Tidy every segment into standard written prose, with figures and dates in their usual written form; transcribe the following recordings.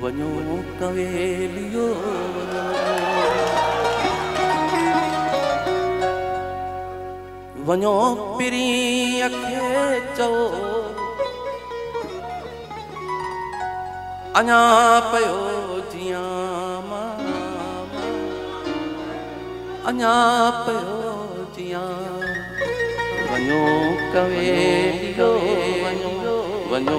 वञो कवेलियो वञो पिरीअ खे चओ अञा पयो जियां अञा पयो जियां वञो कवेलियो वञो वञो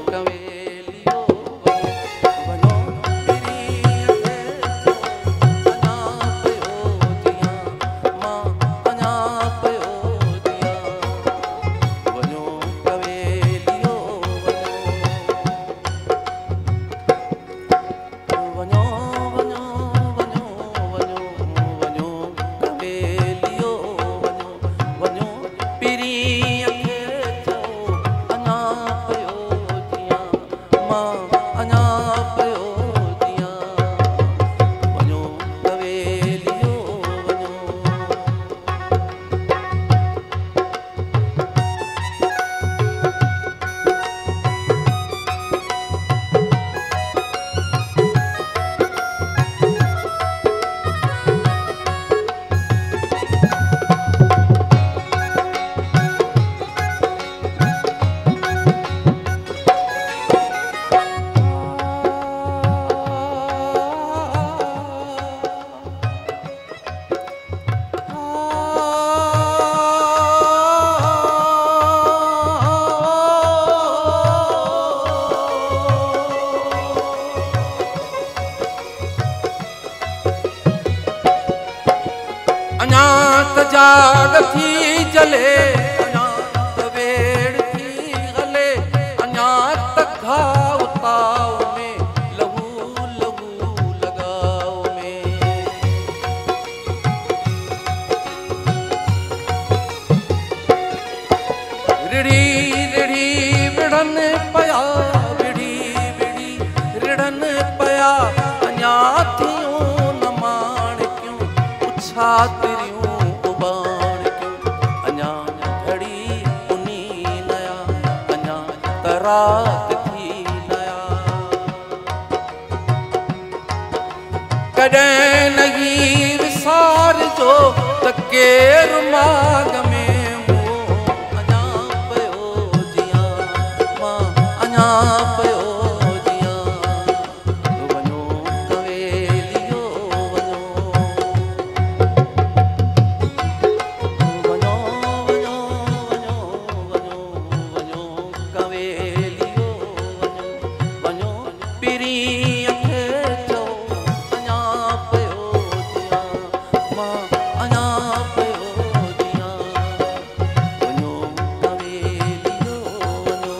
जाग थी जले अञा त वेड़ थी हले अञा त घाव ताव में लहू लहू लगाव में रिड़ी रिड़ी विढ़न पया विड़ी विड़ी रिढ़न पया अञा थियूं न माणिक्यूं उछा तिरियूं रात थी नया कॾहिं नहीं विसार जो त केरु माग में अञा पयो जियां मां अञा पयो जियां वञो कवेलियो वञो वञो वञो वञो वञो वञो कवेलियो पिरीअ खे चओ अञा पयो जियां मां अञा पयो जियां वञो कवेलियो वञो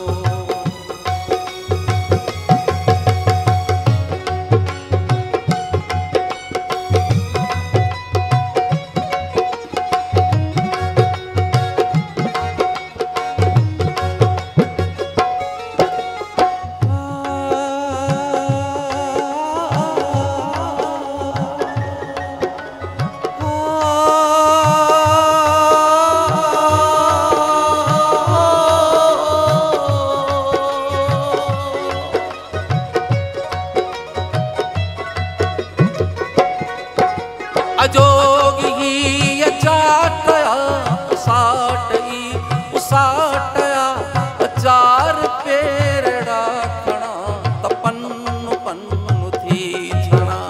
अजोगी ही चाटया साटई उसाटया अचार पेरड़ा खणा त पन्नु पन्नु थी छणा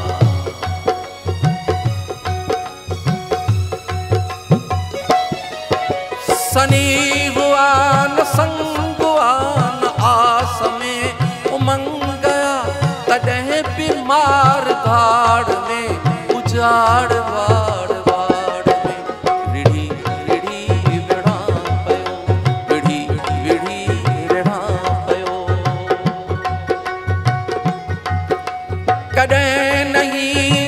सनी हुआ न संग हुआ न आस में उमंग गया तॾहिं बि मार धाड़ में उजाड़ वाड़ वाड़ में रिड़ी रिड़ी विढ़ा पयो विढ़ी विढ़ी रिढ़ा पयो कॾहिं नहीं